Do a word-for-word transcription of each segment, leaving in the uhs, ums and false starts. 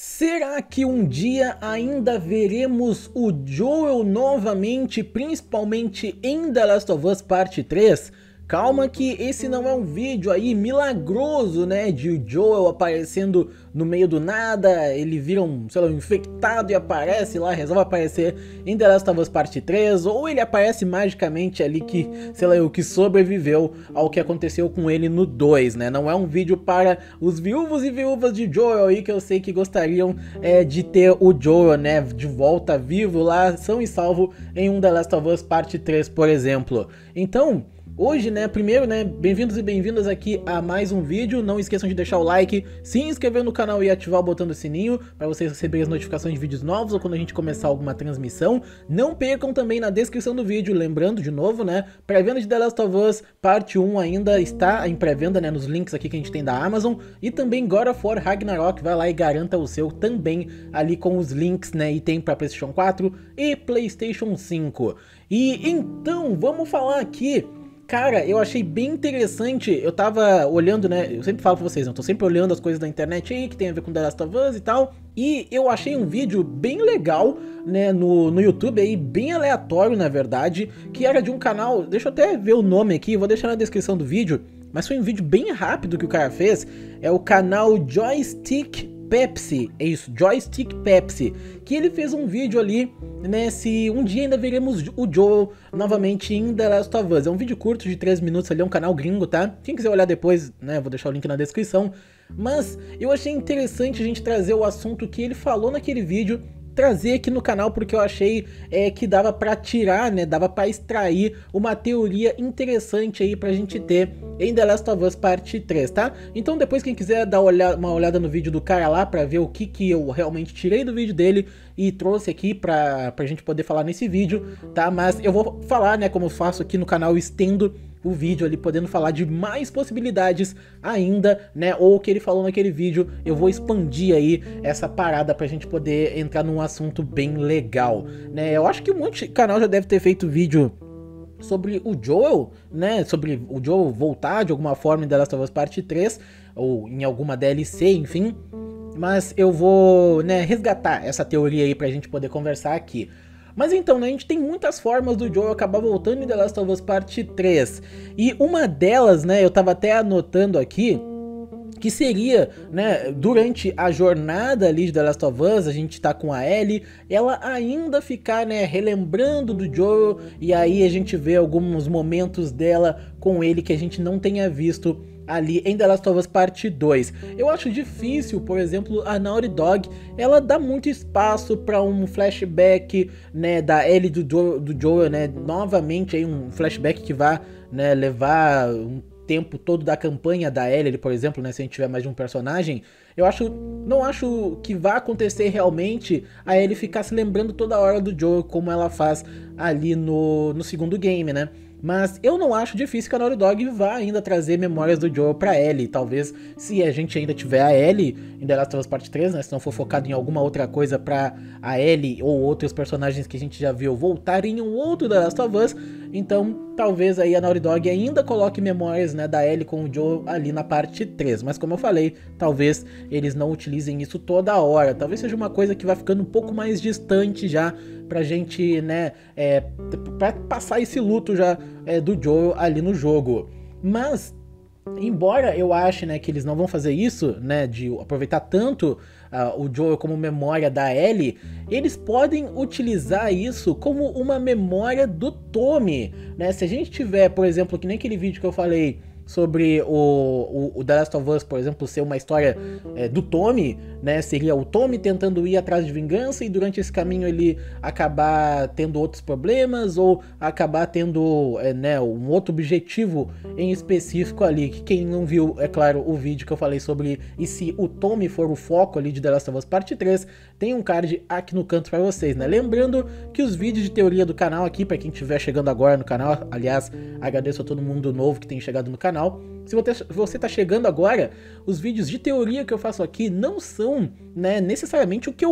Será que um dia ainda veremos o Joel novamente, principalmente em The Last of Us Parte três? Calma que esse não é um vídeo aí milagroso, né, de o Joel aparecendo no meio do nada, ele vira um, sei lá, um infectado e aparece lá, resolve aparecer em The Last of Us Parte três, ou ele aparece magicamente ali que, sei lá, o que sobreviveu ao que aconteceu com ele no dois, né, não é um vídeo para os viúvos e viúvas de Joel aí, que eu sei que gostariam é, de ter o Joel, né, de volta vivo lá, são e salvo em um The Last of Us Parte três, por exemplo. Então, hoje, né, primeiro, né, bem-vindos e bem-vindas aqui a mais um vídeo. Não esqueçam de deixar o like, se inscrever no canal e ativar o botão do sininho para vocês receberem as notificações de vídeos novos ou quando a gente começar alguma transmissão. Não percam também na descrição do vídeo, lembrando de novo, né, pré-venda de The Last of Us Parte um ainda está em pré-venda, né, nos links aqui que a gente tem da Amazon, e também God of War Ragnarok, vai lá e garanta o seu também ali com os links, né, e tem para PlayStation quatro e PlayStation cinco. E então, vamos falar aqui. Cara, eu achei bem interessante, eu tava olhando, né, eu sempre falo pra vocês, eu tô sempre olhando as coisas da internet aí, que tem a ver com The Last of Us e tal, e eu achei um vídeo bem legal, né, no, no YouTube aí, bem aleatório na verdade, que era de um canal, deixa eu até ver o nome aqui, vou deixar na descrição do vídeo, mas foi um vídeo bem rápido que o cara fez, é o canal Joystick Pepsi, é isso, Joystick Pepsi, que ele fez um vídeo ali, né, se um dia ainda veremos o Joel novamente em The Last of Us. É um vídeo curto de três minutos ali, é um canal gringo, tá? Quem quiser olhar depois, né, vou deixar o link na descrição. Mas eu achei interessante a gente trazer o assunto que ele falou naquele vídeo, trazer aqui no canal, porque eu achei é, que dava pra tirar, né, dava pra extrair uma teoria interessante aí pra gente ter em The Last of Us Parte três, tá? Então depois quem quiser dar uma olhada no vídeo do cara lá pra ver o que que eu realmente tirei do vídeo dele e trouxe aqui pra, pra gente poder falar nesse vídeo, tá? Mas eu vou falar, né, como eu faço aqui no canal, eu estendo o vídeo ali, podendo falar de mais possibilidades ainda, né, ou o que ele falou naquele vídeo, eu vou expandir aí essa parada pra gente poder entrar num assunto bem legal, né. Eu acho que um monte de canal já deve ter feito vídeo sobre o Joel, né, sobre o Joel voltar de alguma forma em The Last of Us Parte três, ou em alguma D L C, enfim, mas eu vou, né, resgatar essa teoria aí pra gente poder conversar aqui. Mas então, né, a gente tem muitas formas do Joel acabar voltando em The Last of Us Parte três, e uma delas, né, eu tava até anotando aqui, que seria, né, durante a jornada ali de The Last of Us, a gente tá com a Ellie, ela ainda ficar, né, relembrando do Joel, e aí a gente vê alguns momentos dela com ele que a gente não tenha visto ali em The Last of Us Parte dois. Eu acho difícil, por exemplo, a Naughty Dog, ela dá muito espaço para um flashback, né, da Ellie do Joel, do Joel, né, novamente aí um flashback que vai, né, levar um tempo todo da campanha da Ellie, por exemplo, né, se a gente tiver mais de um personagem. Eu acho, não acho que vai acontecer realmente a Ellie ficar se lembrando toda hora do Joel, como ela faz ali no, no segundo game, né. Mas eu não acho difícil que a Naughty Dog vá ainda trazer memórias do Joel pra Ellie. Talvez, se a gente ainda tiver a Ellie em The Last of Us Parte três, né, se não for focado em alguma outra coisa pra a Ellie ou outros personagens que a gente já viu voltarem em um outro The Last of Us, então talvez aí a Naughty Dog ainda coloque memórias, né, da Ellie com o Joel ali na parte três. Mas como eu falei, talvez eles não utilizem isso toda hora. Talvez seja uma coisa que vai ficando um pouco mais distante já pra gente, né, é, pra passar esse luto já é, do Joel ali no jogo. Mas, embora eu ache, né, que eles não vão fazer isso, né, de aproveitar tanto uh, o Joel como memória da Ellie, eles podem utilizar isso como uma memória do Tommy, né. Se a gente tiver, por exemplo, que nem aquele vídeo que eu falei sobre o, o, o The Last of Us, por exemplo, ser uma história é, do Tommy, né, seria o Tommy tentando ir atrás de vingança e durante esse caminho ele acabar tendo outros problemas ou acabar tendo, é, né, um outro objetivo em específico ali, que quem não viu, é claro, o vídeo que eu falei sobre e se o Tommy for o foco ali de The Last of Us Parte três, tem um card aqui no canto pra vocês, né, lembrando que os vídeos de teoria do canal aqui, pra quem estiver chegando agora no canal, aliás, agradeço a todo mundo novo que tem chegado no canal. Se você está chegando agora, os vídeos de teoria que eu faço aqui não são, né, necessariamente o que eu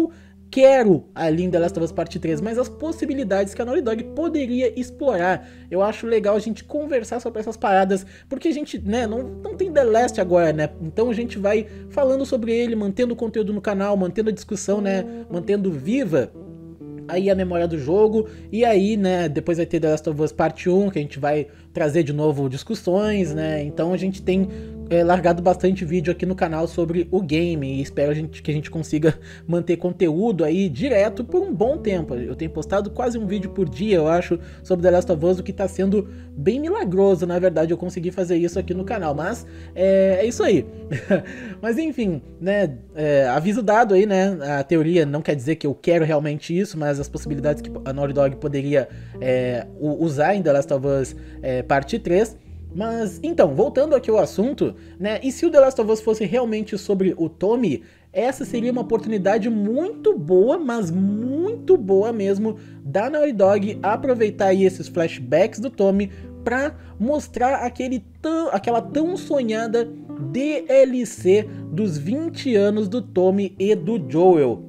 quero ali em The Last of Us Parte três, mas as possibilidades que a Naughty Dog poderia explorar. Eu acho legal a gente conversar sobre essas paradas, porque a gente, né, não, não tem The Last agora, né, então a gente vai falando sobre ele, mantendo o conteúdo no canal, mantendo a discussão, né, mantendo viva aí a memória do jogo, e aí, né, depois vai ter The Last of Us Parte um, que a gente vai trazer de novo discussões, né, então a gente tem é, largado bastante vídeo aqui no canal sobre o game, e espero a gente, que a gente consiga manter conteúdo aí direto por um bom tempo. Eu tenho postado quase um vídeo por dia, eu acho, sobre The Last of Us, o que tá sendo bem milagroso, na verdade, eu consegui fazer isso aqui no canal, mas é, é isso aí. Mas enfim, né, é, aviso dado aí, né, a teoria não quer dizer que eu quero realmente isso, mas as possibilidades que a Naughty Dog poderia é, usar em The Last of Us é, Parte três. Mas, então, voltando aqui ao assunto, né, e se o The Last of Us fosse realmente sobre o Tommy, essa seria uma oportunidade muito boa, mas muito boa mesmo, da Naughty Dog aproveitar aí esses flashbacks do Tommy pra mostrar aquele tão, aquela tão sonhada D L C dos vinte anos do Tommy e do Joel.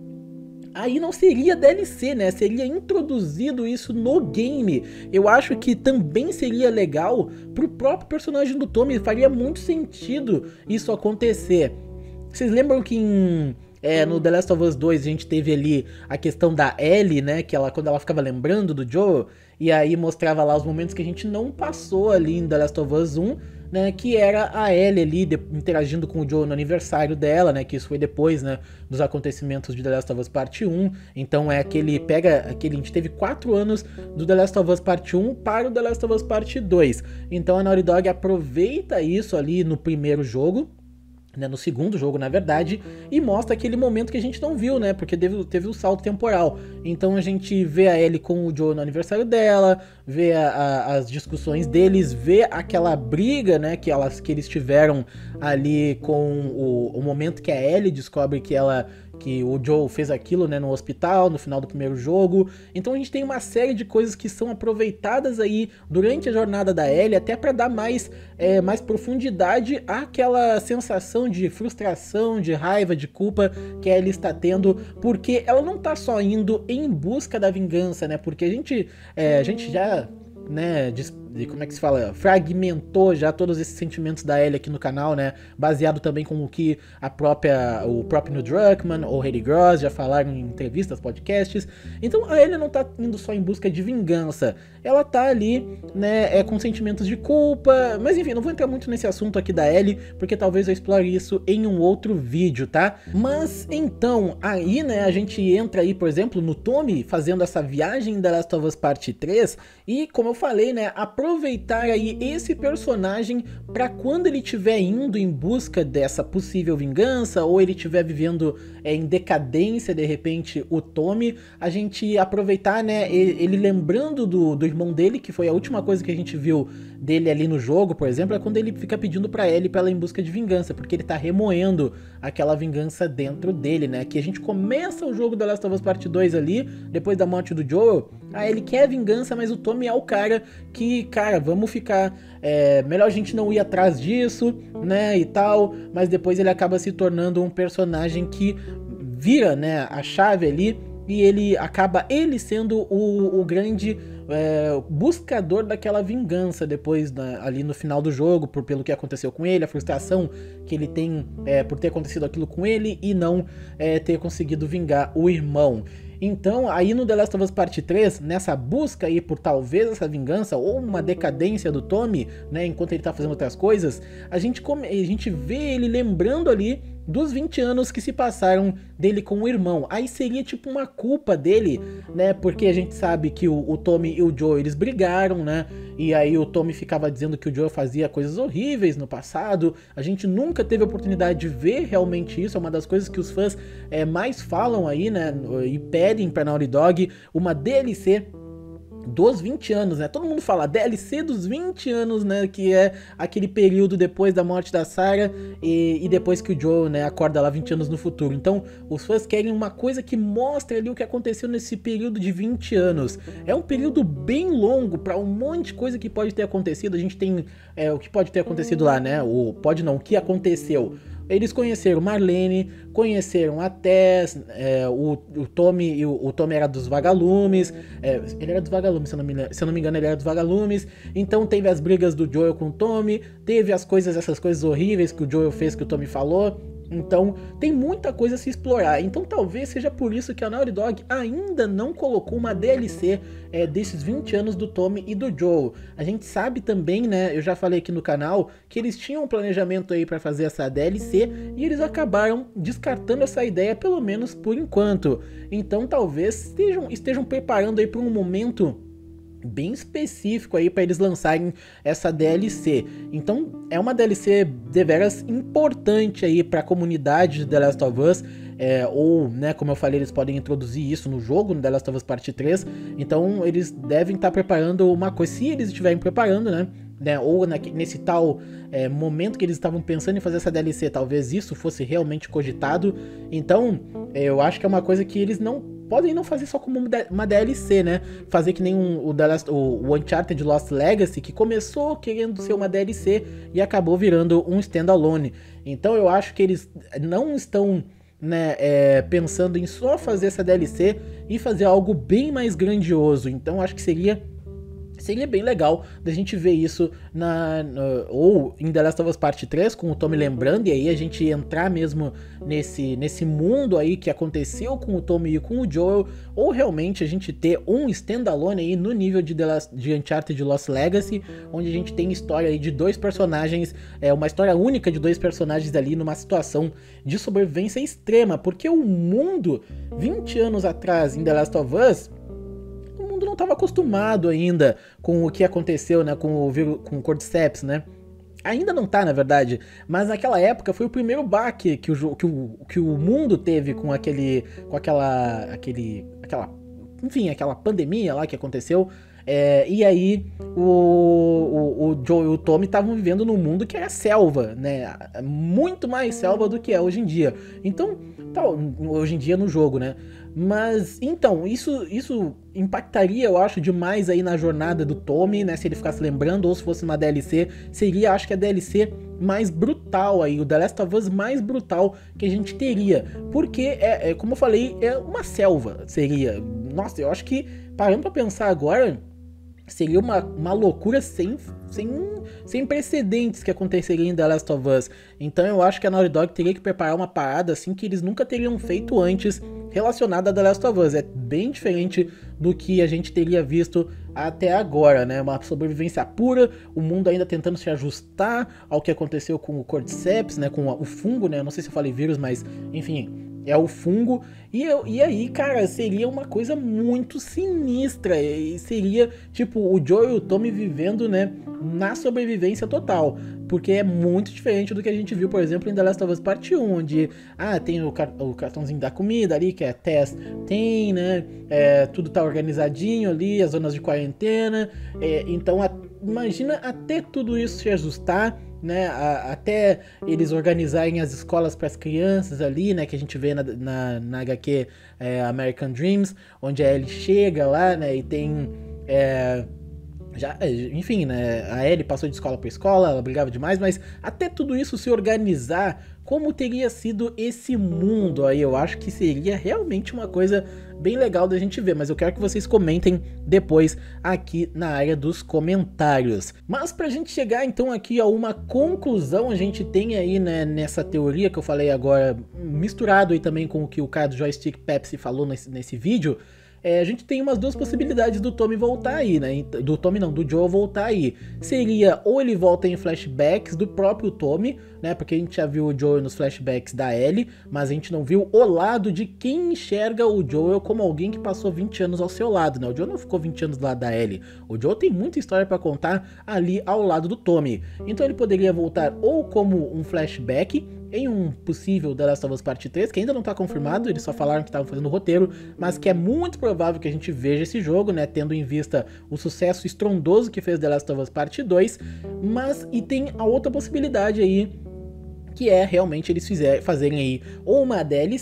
Aí não seria D L C, né? Seria introduzido isso no game. Eu acho que também seria legal pro próprio personagem do Tommy. Faria muito sentido isso acontecer. Vocês lembram que em, é, no The Last of Us dois a gente teve ali a questão da Ellie, né? Que ela, quando ela ficava lembrando do Joel, e aí mostrava lá os momentos que a gente não passou ali em The Last of Us um, né, que era a Ellie ali de, interagindo com o Joel no aniversário dela, né, que isso foi depois, né, dos acontecimentos de The Last of Us Parte um, então é aquele, pega aquele, a gente teve quatro anos do The Last of Us Parte um para o The Last of Us Parte dois, então a Naughty Dog aproveita isso ali no primeiro jogo, né, no segundo jogo, na verdade, e mostra aquele momento que a gente não viu, né, porque teve, teve o salto temporal. Então a gente vê a Ellie com o Joel no aniversário dela, vê a, a, as discussões deles, vê aquela briga, né, que, elas, que eles tiveram ali com o, o momento que a Ellie descobre que ela... que o Joel fez aquilo, né, no hospital, no final do primeiro jogo. Então a gente tem uma série de coisas que são aproveitadas aí durante a jornada da Ellie, até para dar mais, é, mais profundidade àquela sensação de frustração, de raiva, de culpa que a Ellie está tendo, porque ela não tá só indo em busca da vingança, né, porque a gente, é, a gente já... né, de, de, como é que se fala, fragmentou já todos esses sentimentos da Ellie aqui no canal, né, baseado também com o que a própria, o próprio Neil Druckmann ou Hayley Gross já falaram em entrevistas, podcasts. Então a Ellie não tá indo só em busca de vingança, ela tá ali, né, é, com sentimentos de culpa, mas enfim, não vou entrar muito nesse assunto aqui da Ellie, porque talvez eu explore isso em um outro vídeo, tá? Mas então, aí, né, a gente entra aí, por exemplo, no Tommy fazendo essa viagem em The Last of Us Parte três, e como eu falei, né, aproveitar aí esse personagem para quando ele estiver indo em busca dessa possível vingança, ou ele estiver vivendo é, em decadência, de repente, o Tommy, a gente aproveitar, né, ele, ele lembrando do, do irmão dele, que foi a última coisa que a gente viu dele ali no jogo, por exemplo, é quando ele fica pedindo pra Ellie pra ela ir em busca de vingança, porque ele tá remoendo aquela vingança dentro dele, né, que a gente começa o jogo da Last of Us Parte dois ali, depois da morte do Joel, a Ellie quer vingança, mas o Tommy é o cara que, cara, vamos ficar, é, melhor a gente não ir atrás disso, né, e tal, mas depois ele acaba se tornando um personagem que vira, né, a chave ali, e ele acaba ele sendo o, o grande é, buscador daquela vingança depois, né, ali no final do jogo, por, pelo que aconteceu com ele, a frustração que ele tem é, por ter acontecido aquilo com ele e não é, ter conseguido vingar o irmão. Então, aí no The Last of Us Parte três, nessa busca aí por talvez essa vingança ou uma decadência do Tommy, né, enquanto ele tá fazendo outras coisas, a gente, come, a gente vê ele lembrando ali dos vinte anos que se passaram dele com o irmão. Aí seria tipo uma culpa dele, né, porque a gente sabe que o, o Tommy e o Joel, eles brigaram, né, e aí o Tommy ficava dizendo que o Joel fazia coisas horríveis no passado. A gente nunca teve a oportunidade de ver realmente isso, é uma das coisas que os fãs é, mais falam aí, né, e pedem pra Naughty Dog, uma D L C dos vinte anos, né? Todo mundo fala D L C dos vinte anos, né? Que é aquele período depois da morte da Sarah e, e depois que o Joel, né, acorda lá vinte anos no futuro. Então, os fãs querem uma coisa que mostre ali o que aconteceu nesse período de vinte anos. É um período bem longo para um monte de coisa que pode ter acontecido. A gente tem é, o que pode ter acontecido lá, né? O pode não, o que aconteceu eles conheceram Marlene, conheceram a Tess, é, o, o Tommy, o, o Tommy era dos Vagalumes, é, ele era dos Vagalumes, se eu, não me, se eu não me engano ele era dos Vagalumes, então teve as brigas do Joel com o Tommy, teve as coisas, essas coisas horríveis que o Joel fez, que o Tommy falou. Então, tem muita coisa a se explorar. Então, talvez seja por isso que a Naughty Dog ainda não colocou uma D L C é, desses vinte anos do Tommy e do Joel. A gente sabe também, né, eu já falei aqui no canal, que eles tinham um planejamento aí para fazer essa D L C e eles acabaram descartando essa ideia, pelo menos por enquanto. Então, talvez estejam, estejam preparando aí para um momento bem específico aí para eles lançarem essa D L C. Então é uma D L C deveras importante aí para a comunidade de The Last of Us, é, ou, né, como eu falei, eles podem introduzir isso no jogo, no The Last of Us Parte três, então eles devem estar tá preparando uma coisa, se eles estiverem preparando, né, né ou na, nesse tal é, momento que eles estavam pensando em fazer essa D L C, talvez isso fosse realmente cogitado. Então é, eu acho que é uma coisa que eles não podem não fazer só como uma D L C, né? Fazer que nem um, o, The Last, o, o Uncharted Lost Legacy, que começou querendo ser uma D L C e acabou virando um standalone. Então eu acho que eles não estão, né, é, pensando em só fazer essa D L C e fazer algo bem mais grandioso. Então acho que seria... Seria bem legal da gente ver isso na, na, ou em The Last of Us Parte três, com o Tommy lembrando, e aí a gente entrar mesmo nesse, nesse mundo aí que aconteceu com o Tommy e com o Joel, ou realmente a gente ter um standalone aí no nível de, The Last, de Uncharted Lost Legacy, onde a gente tem história aí de dois personagens, é uma história única de dois personagens ali numa situação de sobrevivência extrema, porque o mundo, vinte anos atrás em The Last of Us, não estava acostumado ainda com o que aconteceu, né, com o vírus, com o Cordyceps, né? Ainda não tá, na verdade, mas naquela época foi o primeiro baque que o, que o, que o mundo teve com aquele, com aquela, aquele, aquela, enfim, aquela pandemia lá que aconteceu. É, e aí o, o, o Joe e o Tommy estavam vivendo num mundo que era selva, né? Muito mais selva do que é hoje em dia. Então, tá, hoje em dia no jogo, né? Mas, então, isso, isso impactaria, eu acho, demais aí na jornada do Tommy, né? Se ele ficasse lembrando, ou se fosse uma D L C, seria, acho que a D L C mais brutal aí, o The Last of Us mais brutal que a gente teria. Porque, é, é, como eu falei, é uma selva, seria. Nossa, eu acho que, parando pra pensar agora, seria uma, uma loucura sem, sem, sem precedentes que aconteceria em The Last of Us. Então eu acho que a Naughty Dog teria que preparar uma parada assim que eles nunca teriam feito antes relacionada a The Last of Us. É bem diferente do que a gente teria visto até agora, né? Uma sobrevivência pura, o mundo ainda tentando se ajustar ao que aconteceu com o Cordyceps, né? Com o fungo, né? Eu não sei se eu falei vírus, mas enfim... é o fungo, e, eu, e aí, cara, seria uma coisa muito sinistra, e seria, tipo, o Joel e o Tommy vivendo, né, na sobrevivência total, porque é muito diferente do que a gente viu, por exemplo, em The Last of Us Parte um, onde, ah, tem o, car o cartãozinho da comida ali, que é Tess, tem, né, é, tudo tá organizadinho ali, as zonas de quarentena, é, então, a, imagina até tudo isso se ajustar, né, a, até eles organizarem as escolas para as crianças ali, né, que a gente vê na, na, na H Q é, American Dreams, onde a Ellie chega lá, né, e tem, é, já, enfim, né, a Ellie passou de escola para escola, ela brigava demais, mas até tudo isso se organizar, como teria sido esse mundo aí, eu acho que seria realmente uma coisa bem legal da gente ver, mas eu quero que vocês comentem depois aqui na área dos comentários. Mas pra gente chegar então aqui a uma conclusão, a gente tem aí, né, nessa teoria que eu falei agora, misturado aí também com o que o cara do Joystick Pepsi falou nesse, nesse vídeo, é, a gente tem umas duas possibilidades do Tommy voltar aí, né? Do Tommy não, do Joe voltar aí. Seria ou ele volta em flashbacks do próprio Tommy, né? Porque a gente já viu o Joel nos flashbacks da Ellie, mas a gente não viu o lado de quem enxerga o Joel como alguém que passou vinte anos ao seu lado, né? O Joel não ficou vinte anos do lado da Ellie. O Joel tem muita história pra contar ali ao lado do Tommy. Então ele poderia voltar ou como um flashback em um possível The Last of Us Parte três, que ainda não tá confirmado, eles só falaram que estavam fazendo o roteiro, mas que é muito provável que a gente veja esse jogo, né, tendo em vista o sucesso estrondoso que fez The Last of Us Parte dois, mas, e tem a outra possibilidade aí, que é realmente eles fizer, fazerem aí ou uma D L C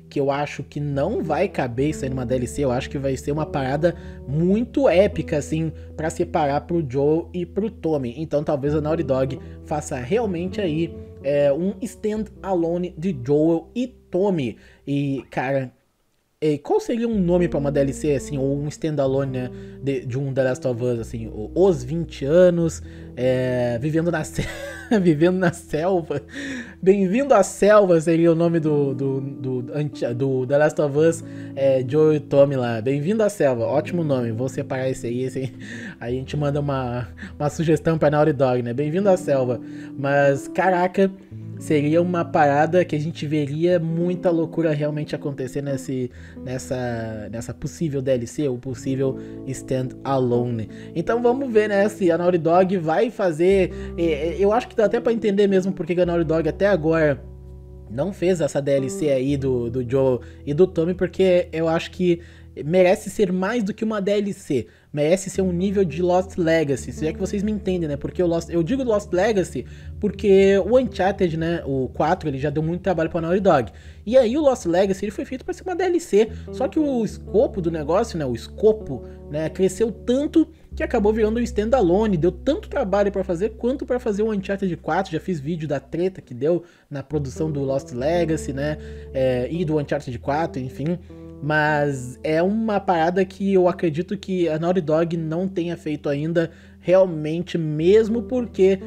que eu acho que não vai caber isso aí numa D L C, eu acho que vai ser uma parada muito épica, assim, pra separar pro Joel e pro Tommy. Então talvez a Naughty Dog faça realmente aí é, um stand-alone de Joel e Tommy. E, cara... qual seria um nome pra uma D L C, assim, ou um standalone, né, de, de um The Last of Us, assim, os vinte anos, é, vivendo na vivendo na selva, bem-vindo à selva seria o nome do, do, do, do, do The Last of Us, é, Joel e Tommy lá, bem-vindo à selva, ótimo nome, vou separar esse aí, esse aí, aí a gente manda uma, uma sugestão pra Naughty Dog, né, bem-vindo à selva, mas, caraca, seria uma parada que a gente veria muita loucura realmente acontecer nesse, nessa, nessa possível D L C, ou possível stand-alone. Então vamos ver, né, se a Naughty Dog vai fazer... Eu acho que dá até pra entender mesmo porque a Naughty Dog até agora não fez essa D L C aí do, do Joel e do Tommy, porque eu acho que merece ser mais do que uma D L C, merece ser um nível de Lost Legacy, se é que vocês me entendem, né, porque o Lost, eu digo Lost Legacy porque o Uncharted, né, o quatro, ele já deu muito trabalho pra Naughty Dog, e aí o Lost Legacy, ele foi feito pra ser uma D L C, só que o escopo do negócio, né, o escopo, né, cresceu tanto que acabou virando um standalone, deu tanto trabalho pra fazer quanto pra fazer o Uncharted quatro, já fiz vídeo da treta que deu na produção do Lost Legacy, né, é, e do Uncharted quatro, enfim. Mas é uma parada que eu acredito que a Naughty Dog não tenha feito ainda realmente, mesmo porque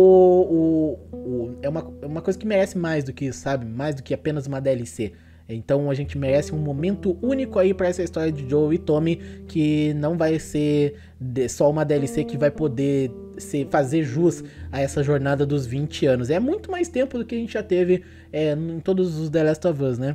o, o, o, é, uma, é uma coisa que merece mais do que isso, sabe? Mais do que apenas uma D L C. Então a gente merece um momento único aí pra essa história de Joel e Tommy, que não vai ser de, só uma D L C que vai poder ser, fazer jus a essa jornada dos vinte anos. É muito mais tempo do que a gente já teve é, em todos os The Last of Us, né?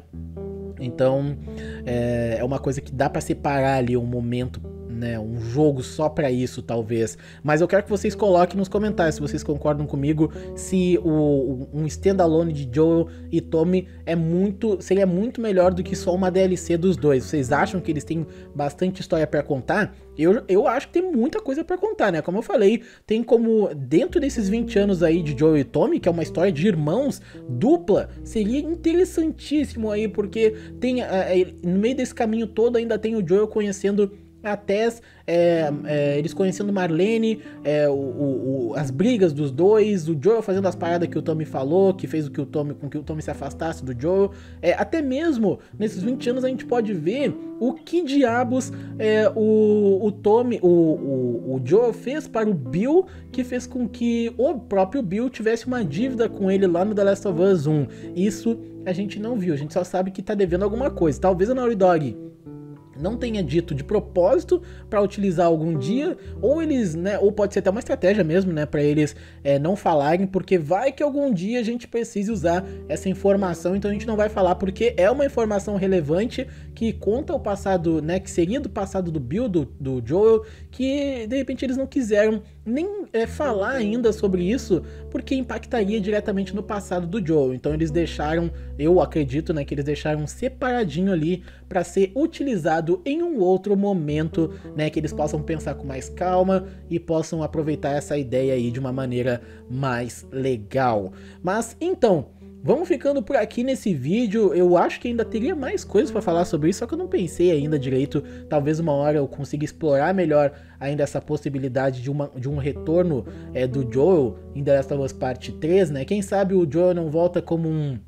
Então, é, é uma coisa que dá pra separar ali um momento, né, um jogo só pra isso, talvez. Mas eu quero que vocês coloquem nos comentários se vocês concordam comigo, se o, um standalone de Joel e Tommy é muito, seria muito melhor do que só uma D L C dos dois. Vocês acham que eles têm bastante história pra contar? Eu, eu acho que tem muita coisa pra contar, né? Como eu falei, tem como, dentro desses vinte anos aí de Joel e Tommy, que é uma história de irmãos dupla, seria interessantíssimo aí, porque tem, é, no meio desse caminho todo ainda tem o Joel conhecendo a Tess, é, é, eles conhecendo Marlene, é, o, o, o, as brigas dos dois, o Joel fazendo as paradas que o Tommy falou, que fez o que o Tommy, com que o Tommy se afastasse do Joel. É, até mesmo nesses vinte anos a gente pode ver o que diabos é, o, o Tommy, o, o, o Joel fez para o Bill, que fez com que o próprio Bill tivesse uma dívida com ele lá no The Last of Us um. Isso a gente não viu, a gente só sabe que tá devendo alguma coisa. Talvez a Naughty Dog não tenha dito de propósito para utilizar algum dia, ou eles, né, ou pode ser até uma estratégia mesmo, né, para eles é, não falarem, porque vai que algum dia a gente precise usar essa informação, então a gente não vai falar, porque é uma informação relevante que conta o passado, né, que seria do passado do Bill, do, do Joel, que de repente eles não quiseram nem é, falar ainda sobre isso, porque impactaria diretamente no passado do Joel, então eles deixaram, eu acredito, né, que eles deixaram separadinho ali para ser utilizado em um outro momento, né, que eles possam pensar com mais calma e possam aproveitar essa ideia aí de uma maneira mais legal. Mas então, vamos ficando por aqui nesse vídeo. Eu acho que ainda teria mais coisas para falar sobre isso, só que eu não pensei ainda direito. Talvez uma hora eu consiga explorar melhor ainda essa possibilidade de, uma, de um retorno é, do Joel em The Last of Us Parte três, né? Quem sabe o Joel não volta como um...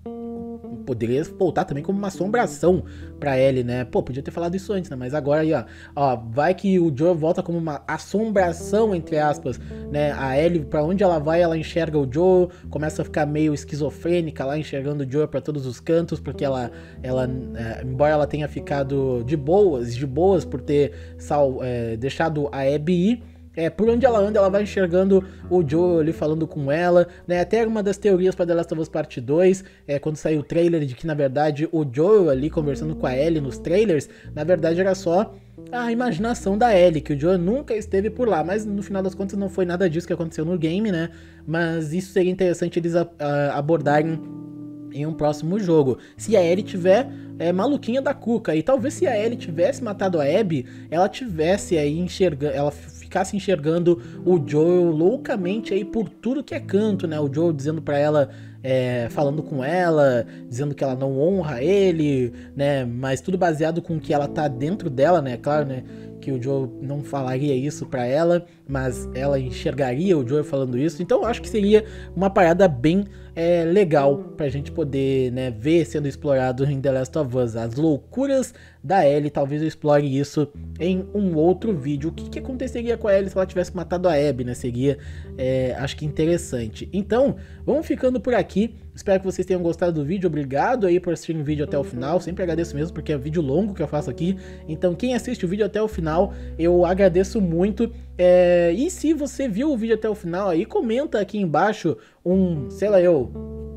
poderia voltar também como uma assombração pra Ellie, né? Pô, podia ter falado isso antes, né? Mas agora aí, ó, ó, vai que o Joel volta como uma assombração, entre aspas, né? A Ellie, pra onde ela vai, ela enxerga o Joel, começa a ficar meio esquizofrênica lá, enxergando o Joel pra todos os cantos, porque ela, ela é, embora ela tenha ficado de boas, de boas por ter sal, é, deixado a Abby ir, É, por onde ela anda, ela vai enxergando o Joel ali falando com ela, né? Até uma das teorias para The Last of Us Parte dois, é, quando saiu o trailer, de que na verdade o Joel ali conversando com a Ellie nos trailers, na verdade era só a imaginação da Ellie, que o Joel nunca esteve por lá, mas no final das contas não foi nada disso que aconteceu no game, né? Mas isso seria interessante eles a, a, abordarem em um próximo jogo. Se a Ellie tiver é, maluquinha da cuca, e talvez se a Ellie tivesse matado a Abby, ela tivesse aí enxergando, ela ficasse enxergando o Joel loucamente aí por tudo que é canto, né? O Joel dizendo pra ela é, falando com ela, dizendo que ela não honra ele, né, mas tudo baseado com que ela tá dentro dela, né, claro, né, que o Joe não falaria isso pra ela, mas ela enxergaria o Joe falando isso. Então eu acho que seria uma parada bem é, legal pra gente poder, né, ver sendo explorado em The Last of Us. As loucuras da Ellie, talvez eu explore isso em um outro vídeo. O que, que aconteceria com a Ellie se ela tivesse matado a Abby, né? Seria, é, acho que interessante. Então, vamos ficando por aqui. Espero que vocês tenham gostado do vídeo. Obrigado aí por assistir o vídeo até o final. Sempre agradeço mesmo, porque é um vídeo longo que eu faço aqui. Então, quem assiste o vídeo até o final, eu agradeço muito. É, e se você viu o vídeo até o final aí, comenta aqui embaixo um, sei lá eu,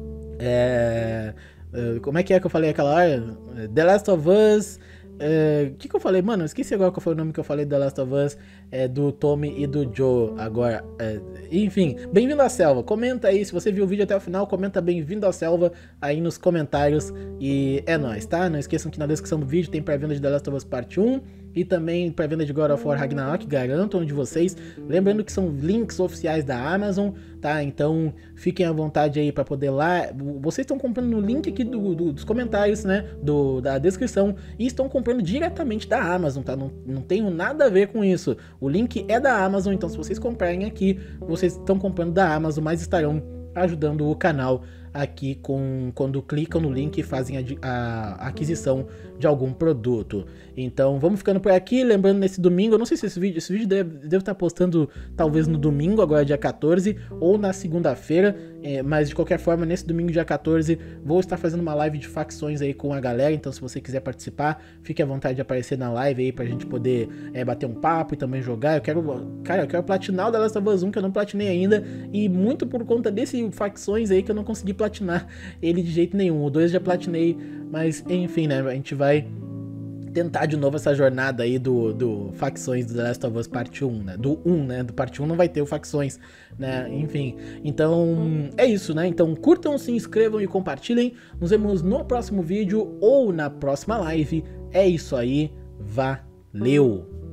é, como é que é que eu falei aquela hora? The Last of Us. O é, que que eu falei? Mano, eu esqueci agora qual foi o nome que eu falei da Last of Us, é, do Tommy e do Joe agora. É, enfim, bem-vindo à selva. Comenta aí, se você viu o vídeo até o final, comenta bem-vindo à selva aí nos comentários. E é nóis, tá? Não esqueçam que na descrição do vídeo tem pré-venda de The Last of Us Parte um e também pré-venda de God of War Ragnarok, garanto um de vocês. Lembrando que são links oficiais da Amazon, tá? Então fiquem à vontade aí pra poder lá. Vocês estão comprando no link aqui do, do, dos comentários, né? Do, da descrição, e estão comprando diretamente da Amazon, tá? Não, não tenho nada a ver com isso. O link é da Amazon, então se vocês comprarem aqui, vocês estão comprando da Amazon, mas estarão ajudando o canal aqui com, quando clicam no link e fazem a, a aquisição de algum produto. Então vamos ficando por aqui, lembrando nesse domingo, eu não sei se esse vídeo, esse vídeo deve, deve estar postando talvez no domingo, agora dia quatorze, ou na segunda-feira, é, mas de qualquer forma nesse domingo dia quatorze vou estar fazendo uma live de facções aí com a galera, então se você quiser participar, fique à vontade de aparecer na live aí pra gente poder é, bater um papo e também jogar. Eu quero, cara, eu quero platinar o The Last of Us um, que eu não platinei ainda, e muito por conta desse facções aí que eu não consegui platinar ele de jeito nenhum. O dois já platinei, mas enfim, né, a gente vai tentar de novo essa jornada aí do, do facções do The Last of Us Parte um, né, do um, né, do Parte um não vai ter o facções, né, enfim, então é isso, né, então curtam, se inscrevam e compartilhem, nos vemos no próximo vídeo ou na próxima live, é isso aí, valeu!